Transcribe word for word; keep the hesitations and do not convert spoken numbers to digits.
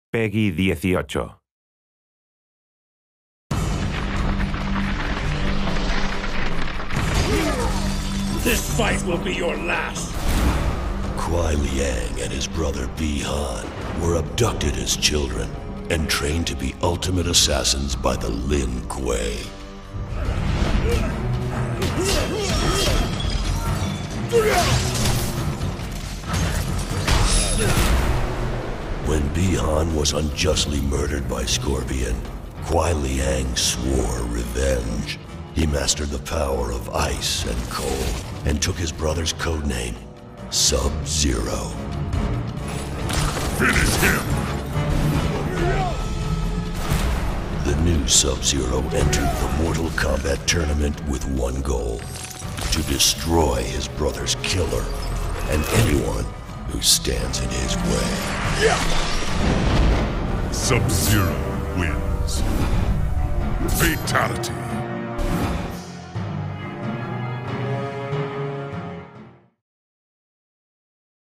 Peggy dieciocho. This fight will be your last! Kuai Liang and his brother Bi-Han were abducted as children and trained to be ultimate assassins by the Lin Kuei. When Bi-Han was unjustly murdered by Scorpion, Kuai Liang swore revenge. He mastered the power of ice and cold and took his brother's codename, Sub-Zero. Finish him! The new Sub-Zero entered the Mortal Kombat tournament with one goal: to destroy his brother's killer and anyone who stands in his way. Sub-Zero wins. Fatality.